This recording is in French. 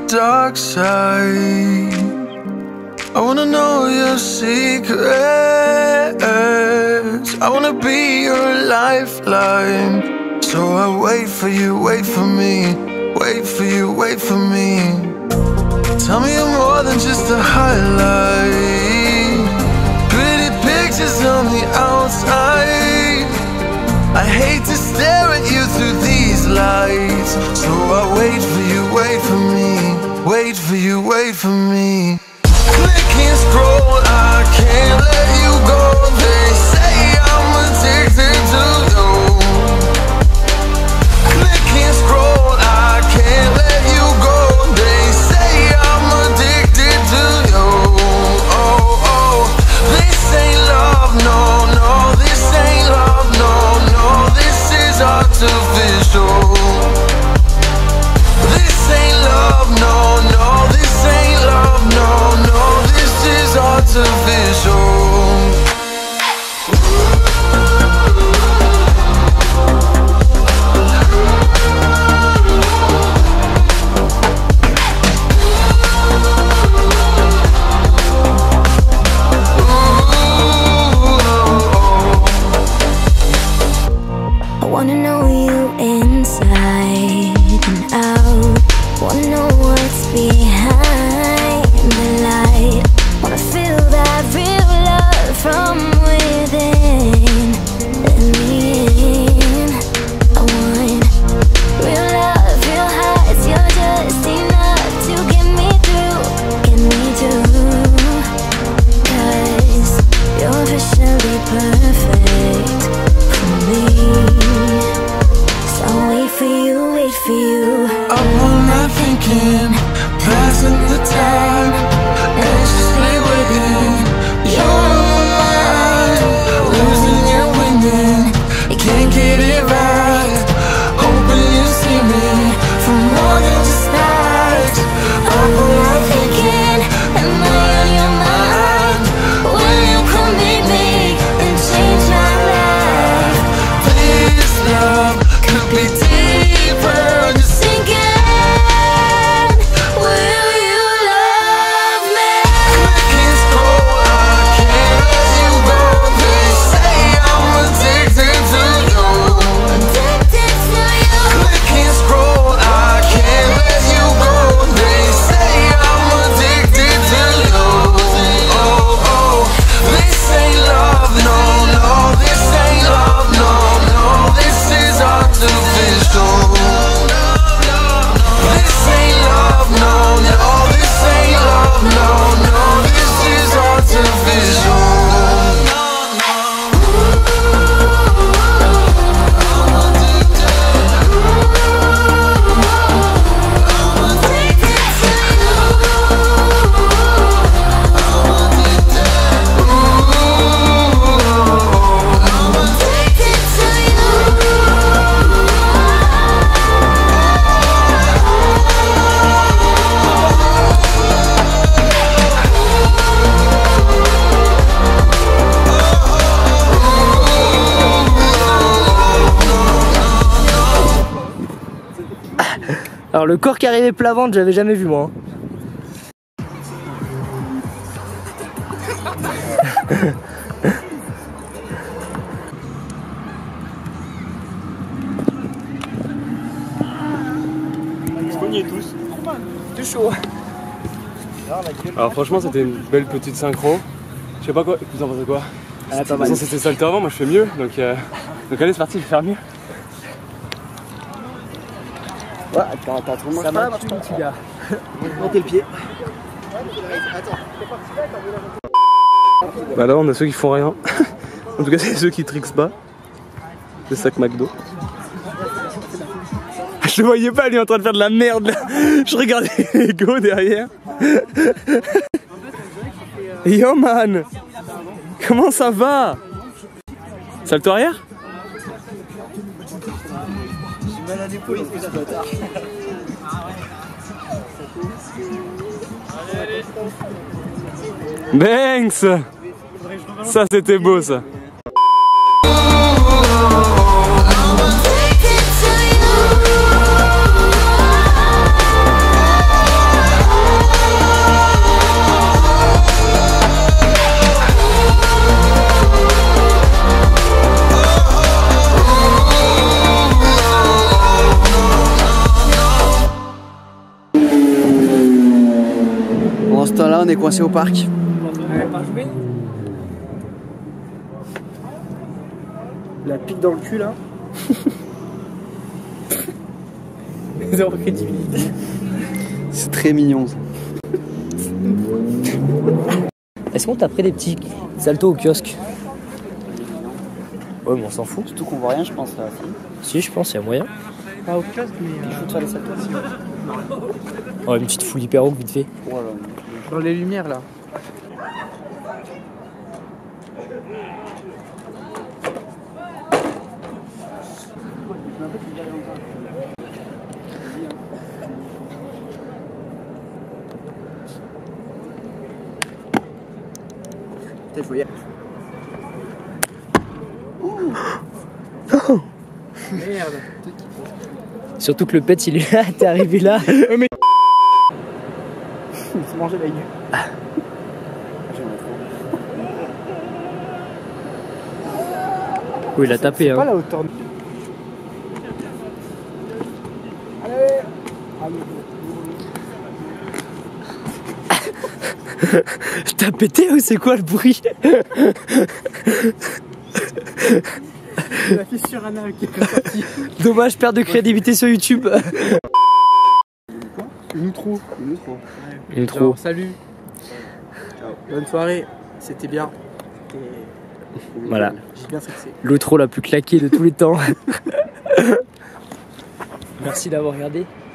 dark side. I wanna know your secrets. I wanna be your lifeline. So I wait for you, wait for me. Wait for you, wait for me. Tell me you're more than just a highlight. Pretty pictures on the outside. I hate to stare at you through these lights. So I wait for you, wait for me. Wait for you, wait for me. Click and scroll, I can't let you go. They say I'm addicted to you. Click and scroll, I can't let you go. They say I'm addicted to you. Oh, oh, this ain't love, no, no. This ain't love, no, no. This is artificial. This ain't love, no, no. This ain't love, no, no. This is artificial. I wanna know you inside and out. Wanna know what's behind the light. Wanna feel that real love from within. Let me in. I want real love, real hearts. You're just enough to get me through, get me through. 'Cause you're officially perfect for me. So wait for you, wait for you. Up all night thinking, passing the time, anxiously waiting. You're mine, losing and winning. You can't get it right. Hoping you see me for more than just facts. Up all night thinking, am I on your mind? Will you come meet me and change my life? This love could be deeper. Just Thinking, will you love me? click and scroll, I can't let you go. They say I'm addicted to you. Addicted to you. Click and scroll, I can't let you go. They say I'm addicted to you. Oh, oh, this ain't love, no, no. This ain't love, no, no. This is artificial. This ain't love, no, no. This ain't love, no, no. This is artificial. Alors le corps qui arrivait plat ventre, j'avais jamais vu moi. Du chaud. Alors franchement c'était une belle petite synchro. Je sais pas quoi, vous en pensez quoi? Ah, pas De toute façon c'était ça le temps avant, moi je fais mieux. Donc allez c'est parti, je vais faire mieux. Ouais, t'as trop mal. Ça marche tout, petit gars. Montez le pied. Bah là on a ceux qui font rien. En tout cas c'est ceux qui trixent pas. Le sac McDo. Je le voyais pas lui en train de faire de la merde là. Je regardais Lego derrière. Yo man, comment ça va? Salto arrière? Banks! Ça c'était beau ça. on est coincé au parc. La pique dans le cul là. Zéro crédibilité. C'est très mignon ça. Est-ce qu'on t'a pris des petits saltos au kiosque? Ouais, mais on s'en fout. Surtout qu'on voit rien, je pense. Là. Si, je pense, il y a moyen. Pas au kiosque, mais. Il faut faire les saltos aussi. Oh, une petite foule hyper haut vite fait. Voilà. Dans les lumières là. Peut-être je voyais. Merde. Surtout que le pet il est là, t'es arrivé là. Il s'est mangé la gueule. Oui, il a tapé. Pas Hein. la hauteur. T'as pété ou c'est quoi le bruit? La fissure anale qui est sortie. Dommage, perte de crédibilité sur YouTube. Une trou. Il est trop. Alors, salut. Bonne soirée. C'était bien. Voilà. J'ai bien sexé. L'outro la plus claquée de tous les temps. Merci d'avoir regardé.